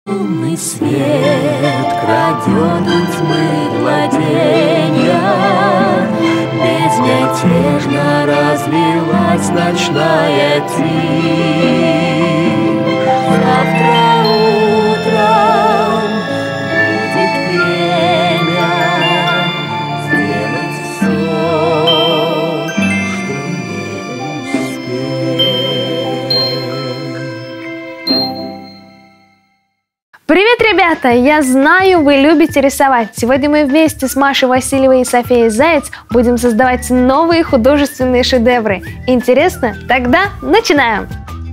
Лунный свет крадет у тьмы владения, безмятежно разлилась ночная тень. Завтра утром будет время сделать все, что не успеть. Привет, ребята! Я знаю, вы любите рисовать. Сегодня мы вместе с Машей Васильевой и Софией Заяц будем создавать новые художественные шедевры. Интересно? Тогда начинаем!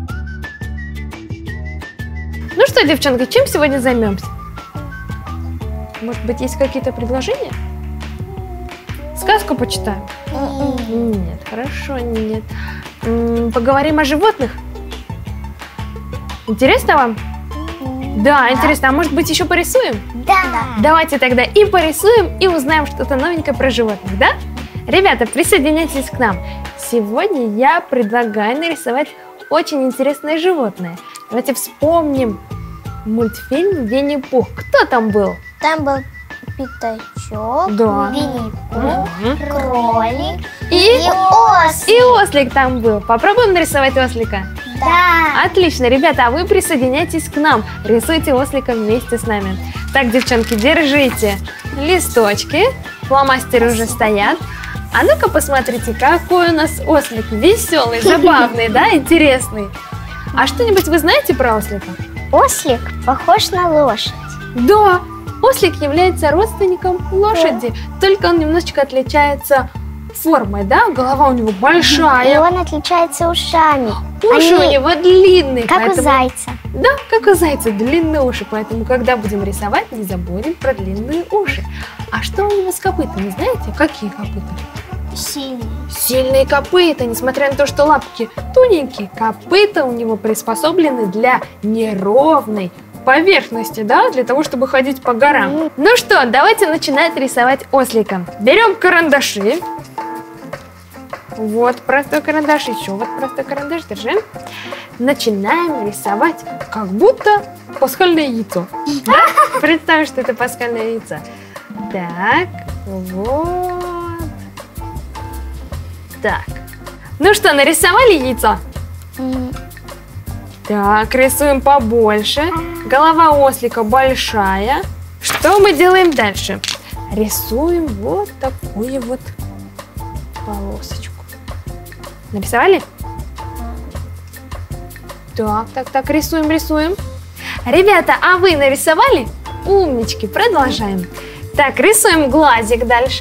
Ну что, девчонки, чем сегодня займемся? Может быть, есть какие-то предложения? Сказку почитаем? Нет, хорошо, нет. Поговорим о животных? Интересно вам? Да, интересно. А может быть, еще порисуем? Да. Давайте тогда и порисуем, и узнаем что-то новенькое про животных, да? Ребята, присоединяйтесь к нам. Сегодня я предлагаю нарисовать очень интересное животное. Давайте вспомним мультфильм «Винни-Пух». Кто там был? Там был пятачок, Да. Винни-Пух, кролик И ослик. И ослик там был. Попробуем нарисовать ослика? Да. Отлично, ребята, а вы присоединяйтесь к нам. Рисуйте ослика вместе с нами. Так, девчонки, держите листочки. Фломастеры уже стоят. А ну-ка посмотрите, какой у нас ослик. Веселый, забавный, да, интересный. А что-нибудь вы знаете про ослика? Ослик похож на лошадь. Да, ослик является родственником лошади. Только он немножечко отличается формой, да? Голова у него И большая. он отличается ушами. Уши у Они него длинные. как поэтому- у зайца. Да, как у зайца, длинные уши. Поэтому, когда будем рисовать, не забудем про длинные уши. А что у него с копытами, знаете? Какие копыта? Сильный. Сильные копыта, несмотря на то, что лапки тоненькие, копыта у него приспособлены для неровной поверхности, да, для того, чтобы ходить по горам. Ну что, давайте начинать рисовать ослика. Берем карандаши. Вот простой карандаш, еще вот простой карандаш, держим. Начинаем рисовать, как будто пасхальное яйцо. Да? Представим, что это пасхальное яйцо. Так, вот. Так. Ну что, нарисовали яйцо? Так, рисуем побольше. Голова ослика большая. Что мы делаем дальше? Рисуем вот такую вот полосочку. Нарисовали? Так, рисуем. Ребята, а вы нарисовали? Умнички, продолжаем. Так, рисуем глазик дальше.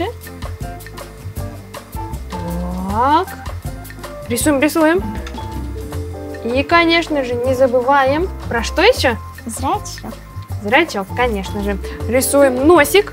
Так, рисуем. И, конечно же, не забываем. Про что еще? Зрачок. Зрачок, конечно же. Рисуем носик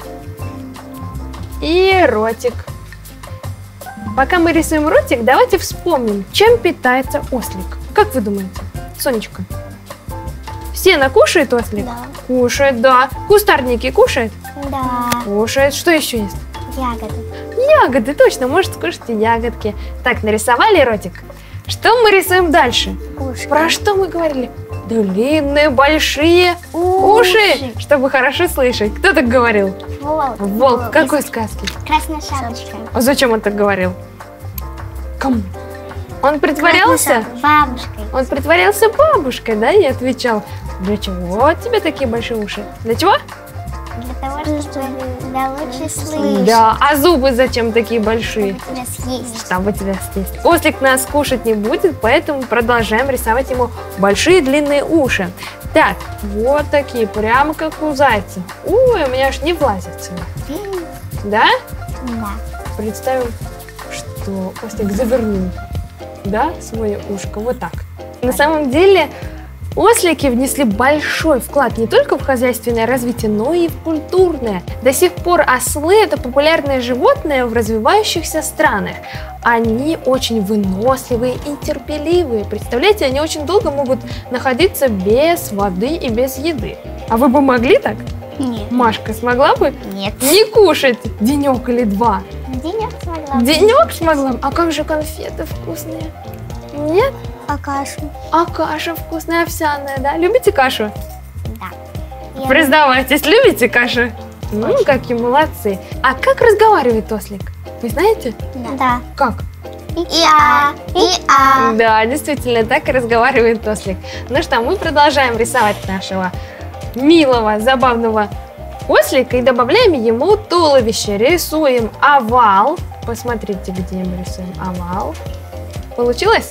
и ротик. Пока мы рисуем ротик, давайте вспомним, чем питается ослик. Как вы думаете, Сонечка? Сено кушает ослик? Да. Кушает, да. Кустарники кушает? Да. Кушает. Что еще есть? Ягоды. Ягоды, точно, может скушать и ягодки. Так, нарисовали ротик. Что мы рисуем дальше? Ушки. Про что мы говорили? Длинные, большие уши, чтобы хорошо слышать. Кто так говорил? Волк. Волк. В какой сказке? Красная шапочка. А зачем он так говорил? Кому? Он притворялся? Бабушкой. Он притворялся бабушкой, да, и отвечал: для чего тебе такие большие уши? Для чего? Для того, чтобы лучше слышать. Да, а зубы зачем такие большие? Чтобы тебя съесть. Чтобы тебя съесть. Ослик нас кушать не будет, поэтому продолжаем рисовать ему большие длинные уши. Так, вот такие, прямо как у зайца. Ой, у меня аж не влазит сюда. Да? Да. Представим, что ослик завернул, да, свое ушко вот так. На самом деле ослики внесли большой вклад не только в хозяйственное развитие, но и в культурное. До сих пор ослы – это популярное животное в развивающихся странах. Они очень выносливые и терпеливые. Представляете, они очень долго могут находиться без воды и без еды. А вы бы могли так? Нет. Машка смогла бы Нет. не кушать денек или два? Денек смогла. Денек смогла? А как же конфеты вкусные? Нет? А кашу? А каша вкусная, овсяная, да? Любите кашу? Да. Признавайтесь, любите кашу? Ну, какие молодцы. А как разговаривает ослик? Вы знаете? Да. Как? И-а. Да, действительно, так и разговаривает ослик. Ну что, мы продолжаем рисовать нашего милого, забавного ослика и добавляем ему туловище. Рисуем овал. Посмотрите, где мы рисуем овал. Получилось?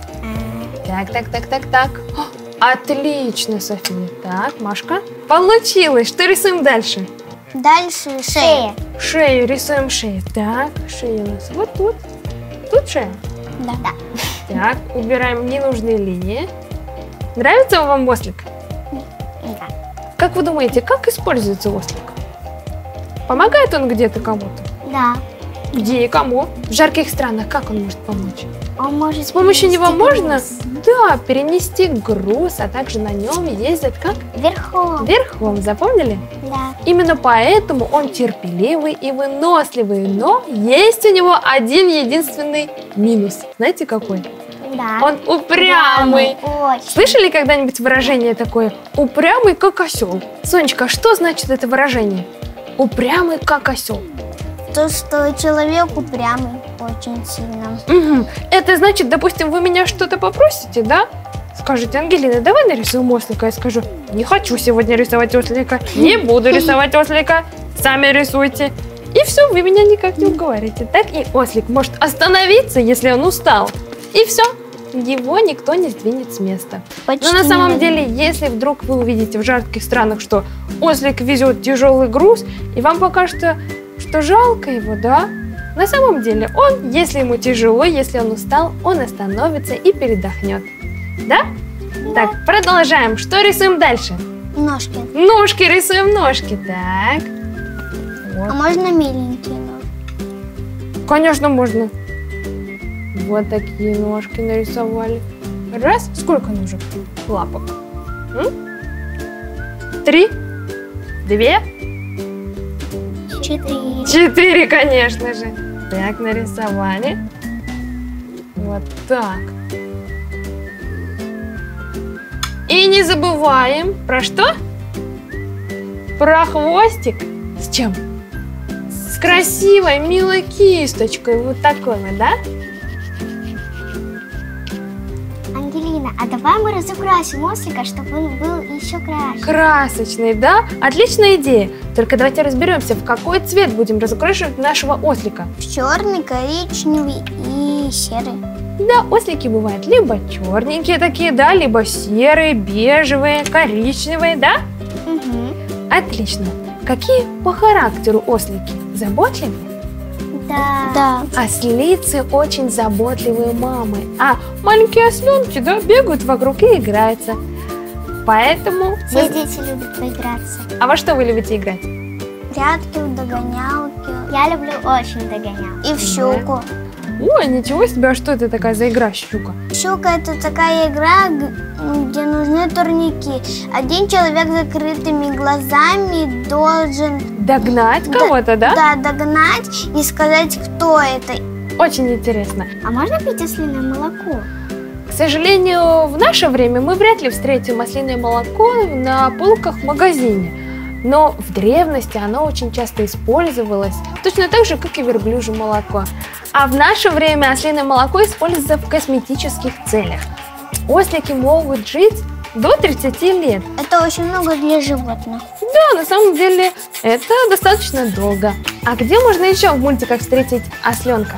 Так. Отлично, София. Так, Машка. Получилось. Что рисуем дальше? Дальше шея. Шею. Рисуем шею. Так, шея у нас вот тут. Тут шея? Да. Так, убираем ненужные линии. Нравится вам ослик? Да. Как вы думаете, как используется ослик? Помогает он где-то кому-то? Да. Где и кому? В жарких странах как он может помочь? Он может С помощью него перенести можно, груз. перенести груз, а также на нем ездить как? Верхом. Верхом, запомнили? Да. Именно поэтому он терпеливый и выносливый, но есть у него один единственный минус. Знаете какой? Да. Он упрямый. Очень. Слышали когда-нибудь выражение такое? Упрямый, как осел. Сонечка, что значит это выражение? Упрямый, как осел. То, что человек упрямый очень сильно. Угу. Это значит, допустим, вы меня что-то попросите, да? Скажите, Ангелина, давай нарисуем ослика. Я скажу, не хочу сегодня рисовать ослика, не буду рисовать ослика, сами рисуйте. И все, вы меня никак не уговорите. Так и ослик может остановиться, если он устал. И все, его никто не сдвинет с места. Почти Но на самом не деле, если вдруг вы увидите в жарких странах, что ослик везет тяжелый груз, и вам покажется, что жалко его, да? На самом деле он, если ему тяжело, если он устал, он остановится и передохнет. Да? Так, продолжаем. Что рисуем дальше? Ножки. Ножки, рисуем ножки. Так. А Вот. можно миленькие ножки? Конечно, можно. Вот такие ножки нарисовали. Раз. Сколько ножек? Лапок. 3. 2. 4. 4, конечно же. Так, нарисовали. Вот так. И не забываем про что? Про хвостик. С чем? С красивой, милой кисточкой. Вот такой вот, да? Ангелина, а давай мы разукрасим ослика, чтобы он был еще краше. Красочный, да? Отличная идея. Только давайте разберемся, в какой цвет будем разукрашивать нашего ослика. В черный, коричневый и серый. Да, ослики бывают либо черненькие такие, да, либо серые, бежевые, коричневые, да? Угу. Отлично. Какие по характеру ослики? Заботливые? Да. Ослицы очень заботливые мамы, а маленькие осленки, да, бегают вокруг и играются. Поэтому... Все дети любят поиграться. А во что вы любите играть? Прятки, в догонялки. Я люблю очень догонялки. И в щуку. Ой, ничего себе, а что это такая за игра, щука? Щука — это такая игра, где нужны турники. Один человек с закрытыми глазами должен... Догнать кого-то, да? Да, догнать и сказать, кто это. Очень интересно. А можно пить ослиное молоко? К сожалению, в наше время мы вряд ли встретим ослиное молоко на полках в магазине. Но в древности оно очень часто использовалось, точно так же, как и верблюжье молоко. А в наше время ослиное молоко используется в косметических целях. Ослики могут жить до 30 лет. Это очень много для животных. Да, на самом деле это достаточно долго. А где можно еще в мультиках встретить осленка?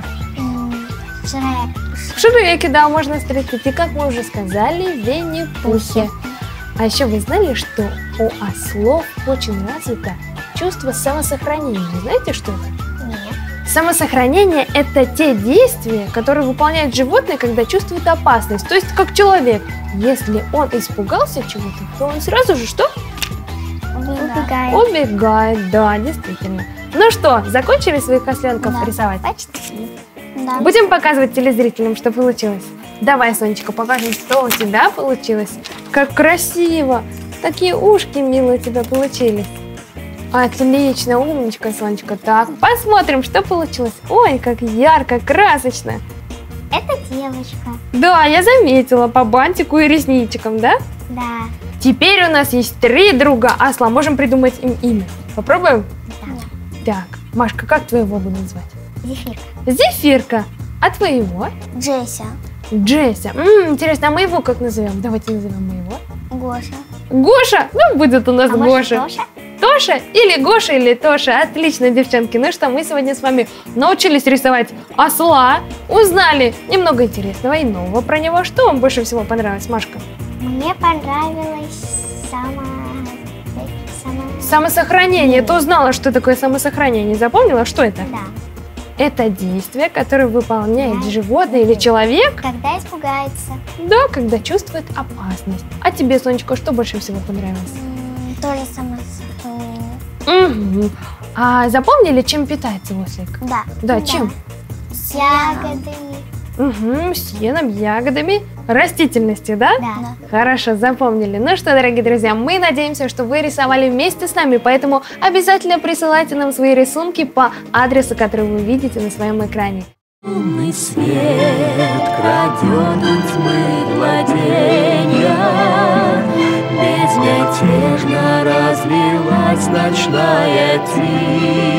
Шрек. В Шреке, да, можно встретить. И, как мы уже сказали, в Винни-Пухе. А еще вы знали, что у ослов очень развито чувство самосохранения? Знаете, что это? Нет. Самосохранение – это те действия, которые выполняет животное, когда чувствует опасность. То есть, как человек. Если он испугался чего-то, то он сразу же что? Убегает. Убегает, да, действительно. Ну что, закончили своих осленков Да. рисовать? Почти. Да. Будем показывать телезрителям, что получилось? Давай, Сонечка, покажем, что у тебя получилось. Как красиво! Такие ушки милые у тебя получились. Отлично, умничка, Сонечка. Так, посмотрим, что получилось. Ой, как ярко, красочно. Это девочка. Да, я заметила по бантику и ресничкам, да? Да. Теперь у нас есть 3 друга осла. Можем придумать им имя. Попробуем? Да. Так, Машка, как твоего буду звать? Зефирка. Зефирка. А твоего? Джеся. Джеся. Интересно, а моего как назовем? Давайте назовем моего. Гоша. Гоша. Ну, будет у нас А может, Гоша. Тоша? Тоша или Гоша или Тоша. Отлично, девчонки. Ну что, мы сегодня с вами научились рисовать осла, узнали немного интересного и нового про него. Что вам больше всего понравилось, Машка? Мне понравилось Самосохранение. Ты узнала, что такое самосохранение. Запомнила, что это? Да. Это действие, которое выполняет животное или человек, Когда испугается. да, когда чувствует опасность. А тебе, Сонечка, что больше всего понравилось? Тоже самосохранение. Угу. А запомнили, чем питается ослик? Да. Да, чем? С ягодами. Угу, сеном, ягодами, растительностью, да? Да. Хорошо, запомнили. Ну что, дорогие друзья, мы надеемся, что вы рисовали вместе с нами, поэтому обязательно присылайте нам свои рисунки по адресу, который вы видите на своем экране. Лунный свет крадет у тьмы владения, безмятежно разлилась ночная тень.